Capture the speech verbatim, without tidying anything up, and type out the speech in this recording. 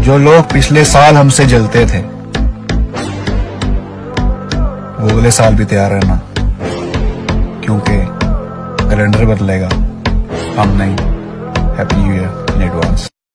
जो लोग पिछले साल हमसे जलते थे वो अगले साल भी तैयार रहना, क्योंकि कैलेंडर बदलेगा, हम नहीं। Happy new year in advance.